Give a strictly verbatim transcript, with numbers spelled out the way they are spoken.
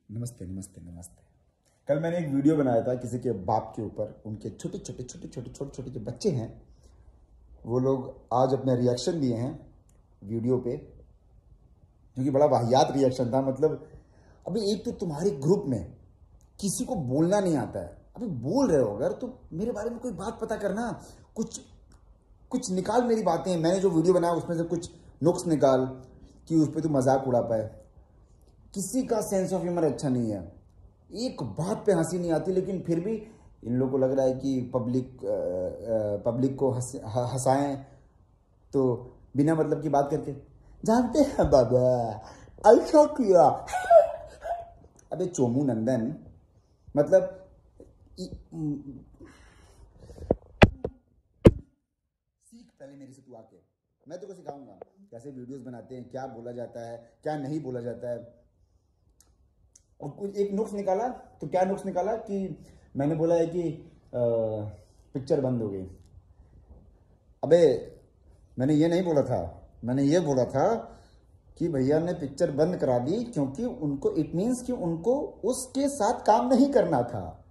नमस्ते नमस्ते नमस्ते। कल मैंने एक वीडियो बनाया था किसी के बाप के ऊपर। उनके छोटे छोटे छोटे छोटे छोटे छोटे जो बच्चे हैं वो लोग आज अपने रिएक्शन दिए हैं वीडियो पे, जो कि बड़ा वाहियात रिएक्शन था। मतलब अभी एक तो तुम्हारे ग्रुप में किसी को बोलना नहीं आता है, अभी बोल रहे हो अगर तो मेरे बारे में कोई बात पता करना, कुछ कुछ निकाल मेरी बातें। मैंने जो वीडियो बनाया उसमें से कुछ नुक्स निकाल कि उस पर तू मजाक उड़ा पाए। किसी का सेंस ऑफ ह्यूमर अच्छा नहीं है, एक बात पे हंसी नहीं आती, लेकिन फिर भी इन लोगों को लग रहा है कि पब्लिक पब्लिक को हंस हंसाएं तो बिना मतलब की बात करके, जानते हैं बाबा ऐसा किया। अबे चोमू नंदन, मतलब सीख पहले मेरे से तू आके, मैं तुझको सिखाऊंगा कैसे वीडियोस बनाते हैं, क्या बोला जाता है क्या नहीं बोला जाता है। और कुछ एक नुक्स निकाला तो क्या नुक्स निकाला कि मैंने बोला है कि आ, पिक्चर बंद हो गई। अबे मैंने ये नहीं बोला था, मैंने ये बोला था कि भैया ने पिक्चर बंद करा दी क्योंकि उनको इट मीन्स कि उनको उसके साथ काम नहीं करना था।